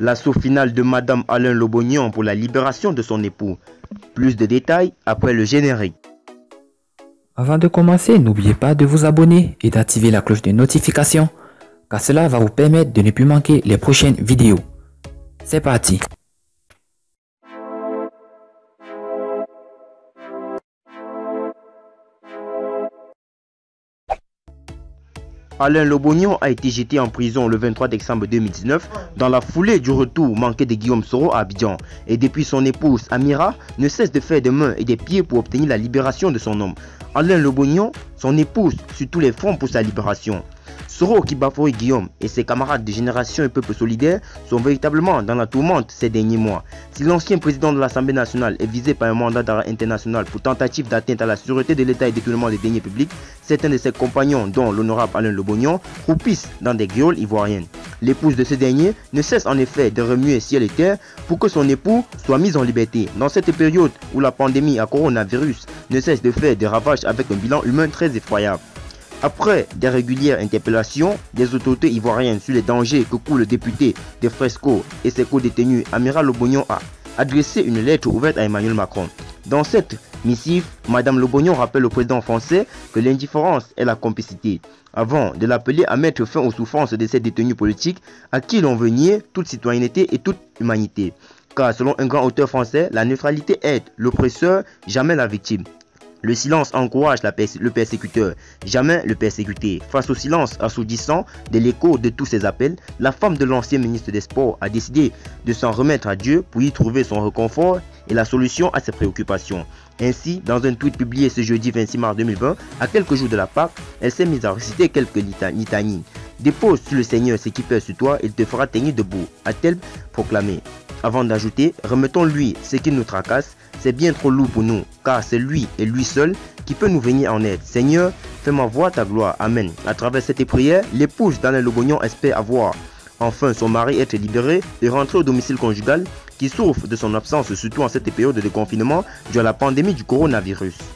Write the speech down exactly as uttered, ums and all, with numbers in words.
L'assaut final de Madame Alain Lobognon pour la libération de son époux. Plus de détails après le générique. Avant de commencer, n'oubliez pas de vous abonner et d'activer la cloche de notification, car cela va vous permettre de ne plus manquer les prochaines vidéos. C'est parti! Alain Lobognon a été jeté en prison le vingt-trois décembre deux mille dix-neuf dans la foulée du retour manqué de Guillaume Soro à Abidjan. Et depuis, son épouse Amira ne cesse de faire des mains et des pieds pour obtenir la libération de son homme. Alain Lobognon, son épouse, sur tous les fronts pour sa libération. Soro qui bafouille Guillaume et ses camarades de Génération et Peuple Solidaire sont véritablement dans la tourmente ces derniers mois. Si l'ancien président de l'Assemblée nationale est visé par un mandat d'arrêt international pour tentative d'atteinte à la sûreté de l'État et détournement des deniers publics, certains de ses compagnons, dont l'honorable Alain Lobognon, croupissent dans des guioles ivoiriennes. L'épouse de ce dernier ne cesse en effet de remuer ciel et terre pour que son époux soit mis en liberté. Dans cette période où la pandémie à coronavirus ne cesse de faire des ravages avec un bilan humain très effroyable. Après des régulières interpellations des autorités ivoiriennes sur les dangers que court le député de Fresco et ses co-détenus, Amira Lobognon a adressé une lettre ouverte à Emmanuel Macron. Dans cette missive, Madame Lobognon rappelle au président français que l'indifférence est la complicité, avant de l'appeler à mettre fin aux souffrances de ces détenus politiques à qui l'on veut nier toute citoyenneté et toute humanité. Car selon un grand auteur français, la neutralité aide l'oppresseur, jamais la victime. Le silence encourage la pers le persécuteur, jamais le persécuté. Face au silence assourdissant de l'écho de tous ces appels, la femme de l'ancien ministre des Sports a décidé de s'en remettre à Dieu pour y trouver son réconfort et la solution à ses préoccupations. Ainsi, dans un tweet publié ce jeudi vingt-six mars deux mille vingt, à quelques jours de la Pâque, elle s'est mise à réciter quelques litanies. Dépose sur le Seigneur ce qui pèse sur toi, il te fera tenir debout, a-t-elle proclamé. Avant d'ajouter, remettons-lui ce qui nous tracasse, c'est bien trop lourd pour nous, car c'est lui et lui seul qui peut nous venir en aide. Seigneur, fais-moi voir ta gloire. Amen. À travers cette prière, l'épouse d'Alain Lobognon espère avoir enfin son mari être libéré et rentrer au domicile conjugal qui souffre de son absence, surtout en cette période de confinement dû à la pandémie du coronavirus.